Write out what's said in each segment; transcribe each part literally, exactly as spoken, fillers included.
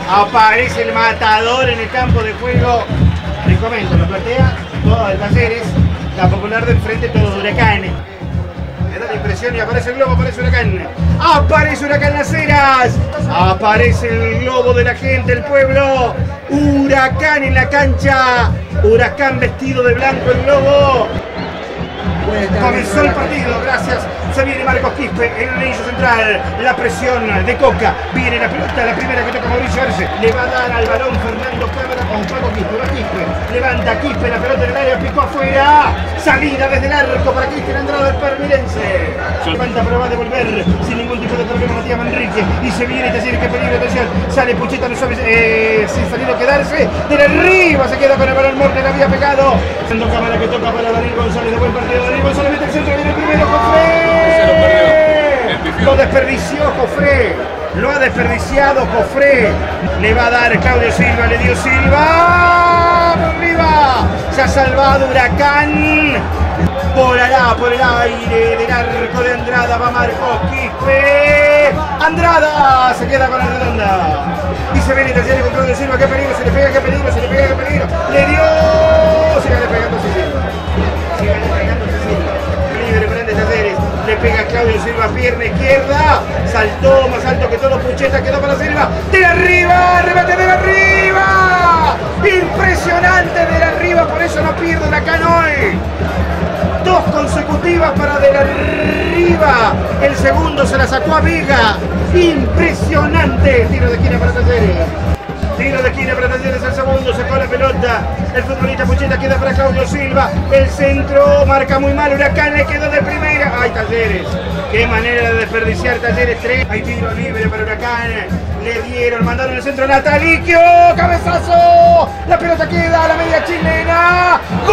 Aparece el matador en el campo de juego. Les comento, la platea, todo de Talleres, la popular del frente, todo de Huracán. Me da la impresión y aparece el globo, aparece Huracán. Aparece Huracán Las Heras. Aparece el globo de la gente, el pueblo. Huracán en la cancha. Huracán vestido de blanco, el globo. Comenzó el partido, gracias. Se viene Marcos Quispe en el anillo central. La presión de Coca. Viene la pelota, la primera que toca Mauricio Arce. Le va a dar al balón Fernando Cámara con Paco Quispe. Va Quispe. Levanta Quispe, la pelota en el área, picó afuera. Salida desde el arco para Cristian Andrada, el permilense. Levanta, pero va a devolver sin ningún tipo de problema Matías Manrique. Y se viene Talleres, qué peligro, atención. Sale Pucheta, no sabe eh, si salir o quedarse. De arriba se queda con el balón. Morte le había pegado. Fernando Cámara que toca para Daniel González. De buen partido, Daniel González mete el centro, viene el primero, Jofré. Lo desperdició Jofré. Lo ha desperdiciado Jofré. Le va a dar Claudio Silva, le dio Silva. Por arriba. Se ha salvado Huracán. Volará por el aire del arco de Andrada. Va Marcos Quispe. Andrada se queda con la redonda. Y se viene Talleres con Claudio Silva. Qué peligro, se le pega, qué peligro, se le pega, qué peligro. Le dio. Sigue pegando a Silva. Sigue pegando a Silva. Libre para Talleres. Le pega a Claudio Silva, pierna izquierda. Saltó más alto que todo Pucheta. Quedó para Silva. De arriba. Remate de arriba. Impresionante de arriba. Por eso no pierde Huracán hoy. Dos consecutivas para de arriba. El segundo se la sacó a Vega. Impresionante. Tiro de esquina para Talleres. Tiro de esquina para Talleres, el segundo, sacó la pelota. El futbolista Pucheta queda para Claudio Silva. El centro marca muy mal. Huracán le quedó de primera. ¡Ay, Talleres! ¡Qué manera de desperdiciar Talleres! Tres. Hay tiro libre para Huracán. Le dieron, mandaron el centro. Nataliquio. ¡Cabezazo! La pelota queda a la media chilena. ¡Gol!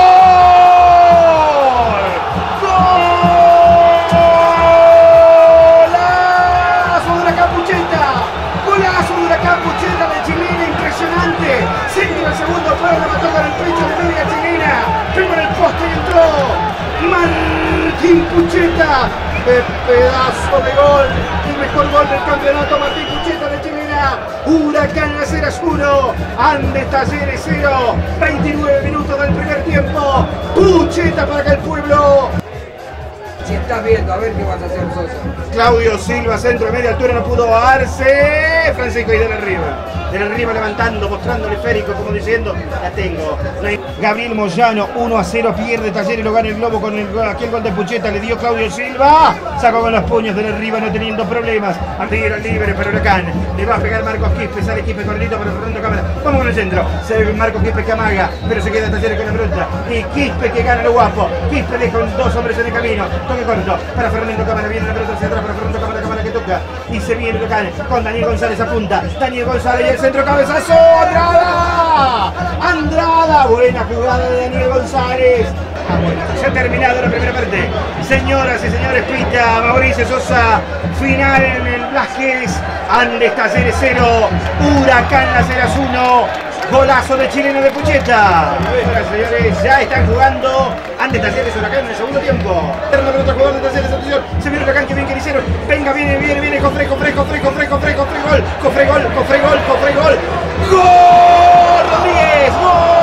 ¡Golazo de Huracán Pucheta! ¡Golazo de Huracán Pucheta de chilena! Impresionante. Centro el segundo, fuera, la mató con el pecho de media chilena. Pegó en el poste y entró Martín Pucheta. ¡Qué pedazo de gol! El mejor gol del campeonato, Martín Pucheta de chilena. Huracán Las Heras uno, Andes Talleres cero. veintinueve minutos del primer tiempo. Pucheta para que el pueblo. Si estás viendo, a ver qué vas a hacer, Sosa. Claudio Silva, centro de media altura, no pudo Arce. Francisco y del arriba. Del arriba levantando, mostrando el esférico, como diciendo, la tengo. No hay... Gabriel Moyano, uno a cero, pierde Talleres, lo gana el globo con el, aquel gol de Pucheta, le dio Claudio Silva. Sacó con los puños del arriba, no teniendo problemas. A tiro libre para Huracán. Le va a pegar Marcos Quispe, sale Quispe corriendo para Fernando Cámara. Vamos con el centro. Se ve Marcos Quispe que amaga, pero se queda Talleres con la pelota. Y Quispe que gana lo guapo. Quispe deja dos hombres en el camino. Toque corto para Fernando Cámara, viene la pelota hacia atrás para Fernando Cámara, Cámara que toca. Y se viene Huracán con Daniel González a punta. Daniel González y el centro, cabezazo. Andrada. Andrada. Buena jugada de Daniel González. Ah, bueno, se ha terminado la primera parte. Señoras y señores, pita Mauricio Sosa. Final en el Blasquez. Andes Talleres cero. Huracán Las Heras uno. Golazo de chileno de Pucheta. Señoras y señores, ya están jugando Andes Talleres Huracán en el segundo tiempo. Terno para otro jugador de Talleres, atención. Se viene Huracán, que bien que le hicieron. Venga, viene, viene, viene. Cofre, cofre, cofre, cofre, cofre, cofre, gol. Cofre, gol, cofre, gol, cofre, gol. ¡Gol! Rodríguez, gol.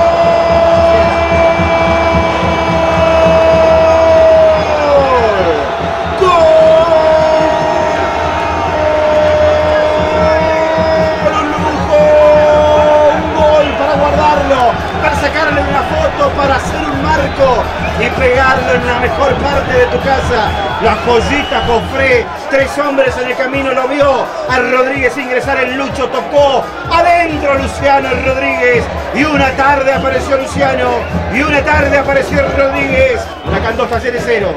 Sacarle una foto para hacer un marco y pegarlo en la mejor parte de tu casa. La joyita Cofré, tres hombres en el camino, lo vio a Rodríguez ingresar, el Lucho tocó adentro Luciano Rodríguez y una tarde apareció Luciano y una tarde apareció Rodríguez. Huracán dos Talleres cero.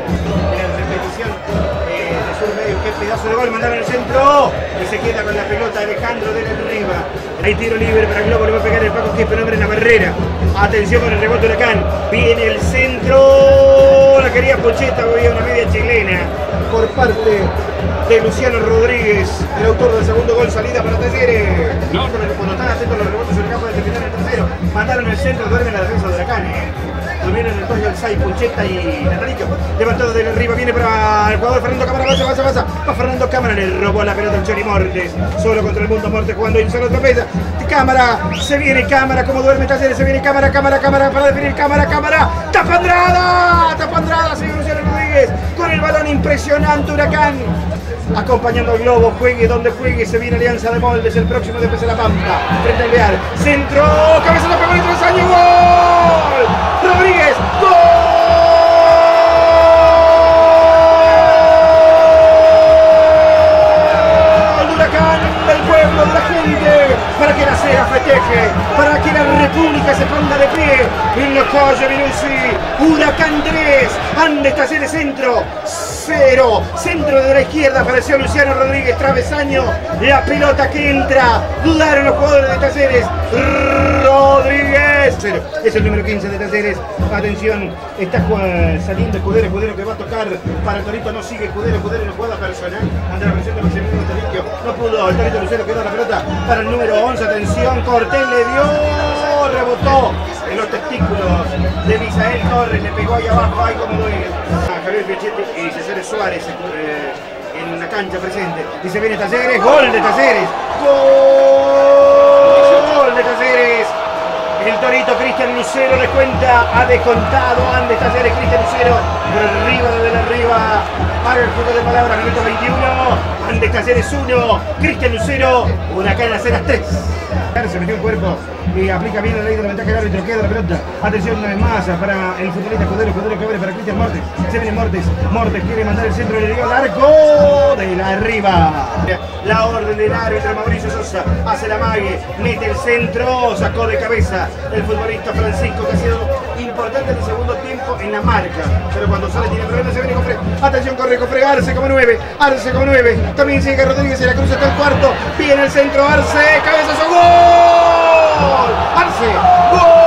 Qué pedazo de gol, mandaron el centro y se queda con la pelota Alejandro de arriba. Hay tiro libre para Globo, le va a pegar el Paco Quispe, nombre en la barrera. Atención con el rebote Huracán. Viene el centro, la quería Pucheta, había una media chilena por parte de Luciano Rodríguez, el autor del segundo gol, salida para Talleres. No. Cuando están atentos los rebotes, Huracán puede terminar el tercero. Mandaron el centro, duerme la defensa de Huracán, ¿eh? Durmieron el dos y el seis, Pucheta y Natalicio. Levantado de arriba, viene para el jugador Fernando Cámara, pasa, pasa, pasa. Va Fernando Cámara, le robó la pelota al Chori Mortes. Solo contra el mundo Mortes jugando y solo tropeza. Cámara, se viene Cámara, como duerme Talleres, se viene Cámara, Cámara, Cámara para definir Cámara, Cámara. ¡Tapa Andrada! ¡Tapa Andrada! Señor Luciano Rodríguez con el balón impresionante, Huracán. Acompañando al Globo, juegue donde juegue, se viene Alianza de Moldes, el próximo de P C La Pampa, frente al Leal, centro, cabeza la pegó en el travesaño, ¡gol! Rodríguez, ¡gol! Huracán del pueblo, de la gente, para que la Cera festeje, para que la República se ponga de pie, en la calle Vinuzzi, Huracán tres, Andes Talleres centro, cero, centro de la izquierda, apareció Luciano Rodríguez, travesaño, la pelota que entra, dudaron los jugadores de Talleres, Rodríguez, cero, es el número quince de Talleres, atención, está saliendo Escudero, Escudero que va a tocar para el Torito, no sigue Escudero, Escudero en jugada personal, ante la presión de Maximiliano Torito, no pudo, el Torito Lucero quedó la pelota para el número once, atención, Cortés le dio, rebotó en los testículos de Misael Torres, le pegó ahí abajo, ahí como duele. A Javier Pichetti y César Suárez eh, en la cancha presente. Y se viene Talleres, gol de Talleres, gol de Talleres. El Torito Cristian Lucero le cuenta, ha descontado Andes Talleres, Cristian Lucero, por arriba, desde arriba, para el juego de palabras, minuto veintiuno, Andes Talleres uno, Cristian Lucero, Huracán Las Heras tres. Se metió el cuerpo y aplica bien la ley de la ventaja del árbitro, queda la pelota. Atención una vez más para el futbolista Escudero, Escudero que abre para Cristian Mortes. Se viene Mortes, Mortes quiere mandar el centro, le dio al arco de la arriba. La orden del árbitro Mauricio Sosa, hace la mague, mete el centro, sacó de cabeza el futbolista Francisco, que ha sido importante en el segundo tiempo en la marca, pero cuando sale tiene problemas, se viene Cofre. Atención, corre Cofre, Arce como nueve, Arce como nueve, también sigue Rodríguez y la cruz está el cuarto, viene el centro, Arce, cabezazo, gol, Arce, gol.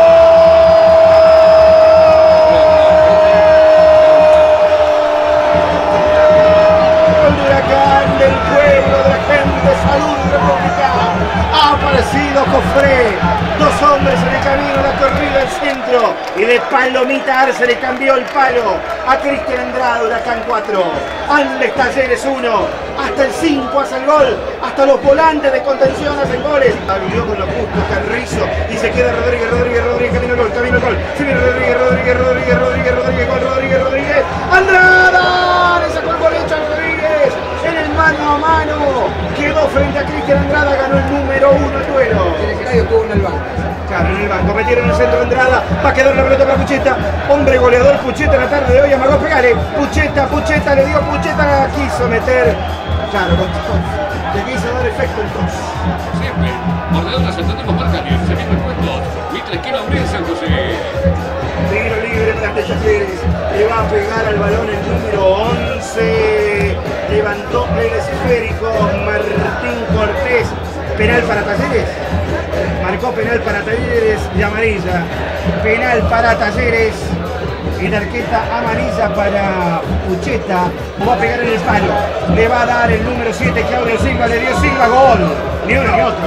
Huracán del pueblo, de la gente, salud republicana, ha aparecido Cofre, dos hombres en el camino, la corrida al centro y de Palomita Arce le cambió el palo a Cristian Andrada. Huracán cuatro, Andes Talleres uno, hasta el cinco hace el gol, hasta los volantes de contención hacen goles. Abrió con lo justo Carrizo y se queda Rodríguez, Rodríguez, Rodríguez, camino al gol, camino al gol, se viene Rodríguez, Rodríguez, Rodríguez, Rodríguez, Rodríguez, gol, Rodríguez, Rodríguez, Andrada, le sacó el gol hecho a Rodríguez, en el mano a mano, quedó frente a Cristian Andrada, ganó el número uno el duelo. En el estadio estuvo en el banco. Claro, en el banco, metieron el centro de Andrada, va a quedar la pelota para Pucheta, hombre goleador Pucheta en la tarde de hoy, amagó pegarle, Pucheta, Pucheta, le dio Pucheta, la quiso meter, claro, con, con, le quiso dar efecto entonces. Siempre, mordedor asentativo marcario, seguiendo el cuento, Mitre esquina Uriel San José. Tiro libre para Talleres, le va a pegar al balón el número once, levantó el esférico Martín Cortés, penal para Talleres. Marcó penal para Talleres y amarilla. Penal para Talleres y tarjeta amarilla para Pucheta. Va a pegar en el palo. Le va a dar el número siete, Claudio Silva. Le dio Silva, gol. Ni uno ni otro.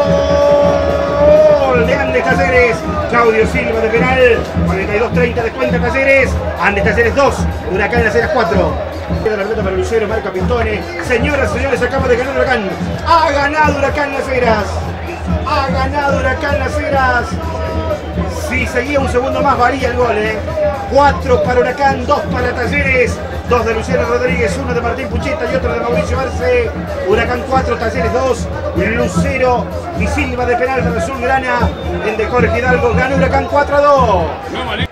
Gol de Andes Talleres. Claudio Silva de penal. cuarenta y dos treinta descuenta Talleres. Andes Talleres dos. Huracán Las Heras cuatro. Queda la pelota para Lucero, marca Pintone. Señoras y señores, acaba de ganar Huracán. Ha ganado Huracán Las Heras. Ha ganado Huracán Las Heras. Si seguía un segundo más, varía el gol, ¿eh? cuatro para Huracán, dos para Talleres. dos de Luciano Rodríguez, uno de Martín Pucheta y otro de Mauricio Arce. Huracán cuatro, Talleres dos. Lucero y Silva de penal para Azulgrana. El de Jorge Hidalgo. Gana Huracán cuatro a dos.